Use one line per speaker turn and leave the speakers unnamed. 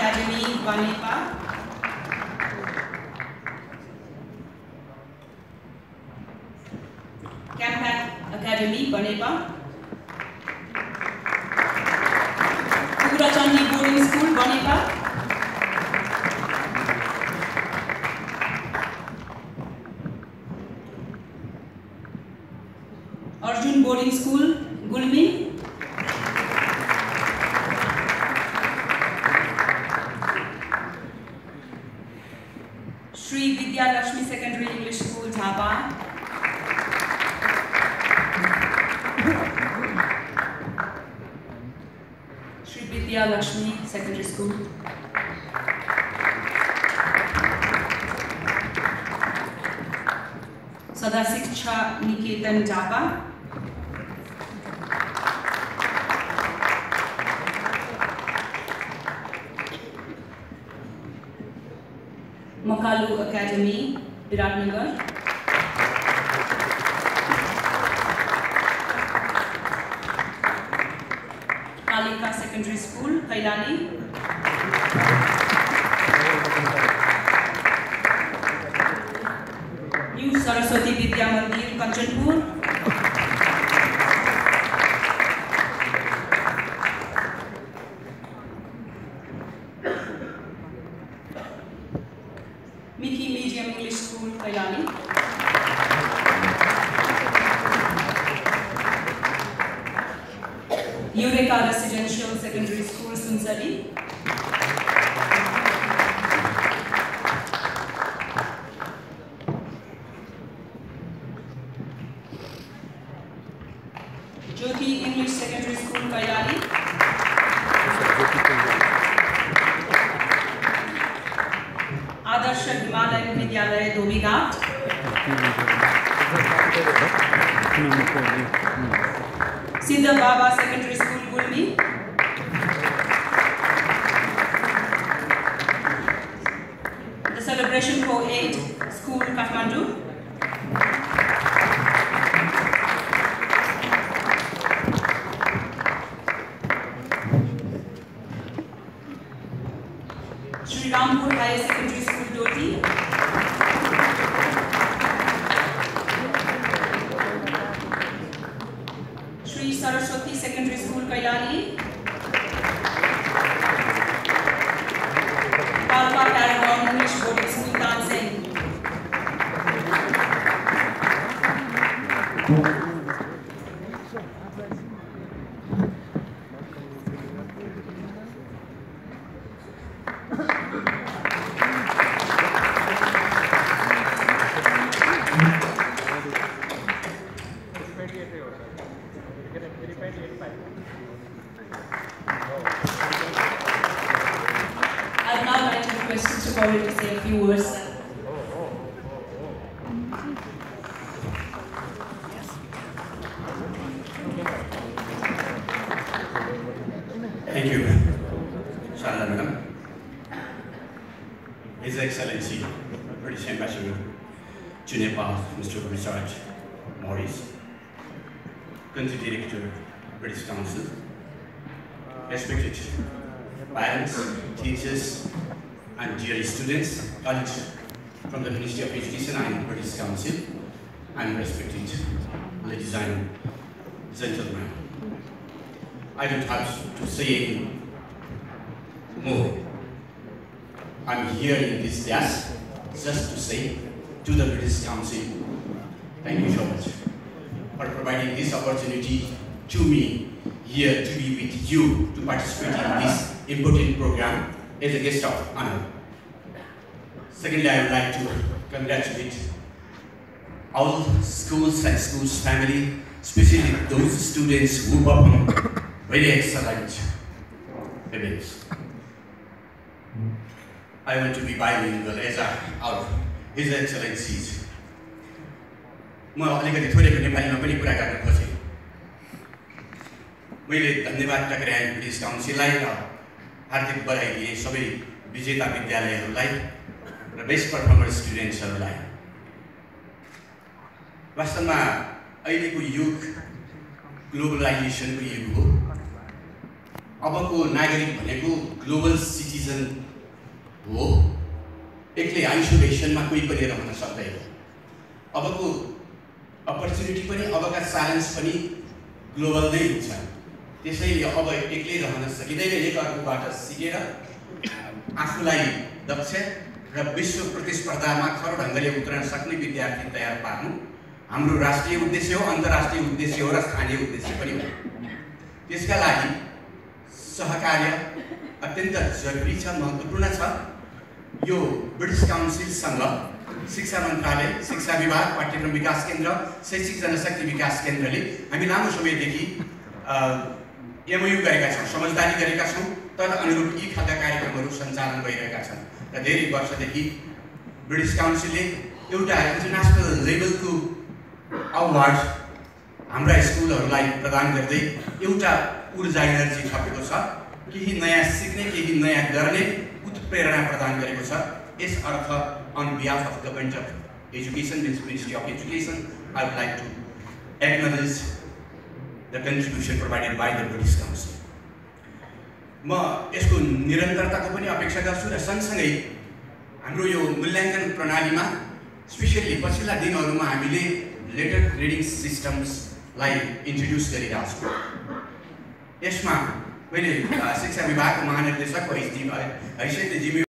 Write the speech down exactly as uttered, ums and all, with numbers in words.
Academy, Banepa. Campact Academy, Banepa. Chandi Boarding School, Banepa. Arjun Boarding School, Gulmi. Sri Vidya Lakshmi Secondary English School, Dhapa. Sri Vidya Lakshmi Secondary School. Sadasiksha Niketan, Dhapa. Makalu Academy, Viratnagar. Kalika Secondary School, Kailani. New Saraswati Vidya Mandir, Kanchanpur. Mickey Medium English School, Kailani. Eureka Residential Secondary School, Sunsari. Jyoti English Secondary School, Kailani. Adarsha Himalayan Vidyalaya, Dobighat. Siddha Baba Secondary School, Gulmi. The Celebration Co eight School, Kathmandu. Sri Rampur Higher Secondary School, Doti. Sri Saraswati Secondary School, Kailani. Kalpa Paragon English Boarding School, Tansing. I'd now like to request Mister Corey to say a few words.
Thank you, Sharada Madam. His Excellency, British Ambassador to Nepal, Mister Richard Morris, Country Director, British Council, respected parents, teachers, and dear students, colleagues from the Ministry of Education and British Council, and respected ladies and gentlemen. I don't have to say more. I'm here in this dash just to say to the British Council, thank you so much for providing this opportunity to me here to be with you to participate in this important program as a guest of honor. Secondly, I would like to congratulate all schools and schools family, especially those students who perform very excellent events. I want to be bilingual as our His Excellencies. म अलिकति थोरैको नेपालीमा पनि कुरा गर्न खोजेँ। मैले धन्यवाद टक्राएँ British काउन्सिललाई र हार्दिक बधाई दिएँ सबै विजेता विद्यालयहरूलाई र बेस्ट पर्फर्मर स्टुडेन्ट्सहरूलाई। वास्तवमा अहिलेको युग ग्लोबलाइजेसनको युग हो अबको नागरिक भनेको ग्लोबल सिटिजन हो, एक्लै आइसोलेसनमा कोही पनि रहन सक्दैन। अबको अपर्च्युनिटी पनि, अबका च्यालेन्ज पनि ग्लोबल नै हुन्छ। त्यसैले अब एक्लै रहन सकिँदैन। एक अर्कोबाट सिकेर आफूलाई दक्ष र विश्व प्रतिस्पर्धामा खर ढङ्गले उत्रन सक्ने विद्यार्थी तयार पार्नु हाम्रो राष्ट्रिय उद्देश्य हो, अन्तर्राष्ट्रिय उद्देश्य हो र स्थानीय उद्देश्य पनि हो। त्यसका लागि सहकार्य अत्यन्त जरुरी छ, महत्त्वपूर्ण छ। यो ब्रिटिस काउन्सिलसँग शिक्षा मन्त्रालय, शिक्षा विभाग, पाठ्यक्रम विकास केन्द्र, शैक्षिक जनशक्ति विकास केन्द्रले हामी लामो समयदेखि एमओयू गरेका छौँ, समझदारी गरेका छौँ। तद अनुरूप यी खालका कार्यक्रमहरू सञ्चालन भइरहेका छन् र धेरै वर्षदेखि ब्रिटिस काउन्सिलले एउटा इन्टरनेसनल लेभलको अवार्ड हाम्रा स्कुलहरूलाई प्रदान गर्दै एउटा ऊर्जा एनर्जी थपेको छ, केही नयाँ सिक्ने, केही नयाँ गर्ने उत्प्रेरणा प्रदान गरेको छ। यस अर्थ on behalf of government of education, means ministry of education, I would like to acknowledge the contribution provided by the British Council. म यसको निरन्तरताको पनि अपेक्षा गर्छु र सँगसँगै हाम्रो यो मूल्याङ्कन प्रणालीमा स्पेसल्ली पछिल्ला दिनहरूमा हामीले लेटर ग्रेडिङ सिस्टम्सलाई इन्ट्रोड्युस गरिरहेको छौँ। यसमा मैले शिक्षा विभागको महानिर्देशक हैसियतले जिम्मेवारी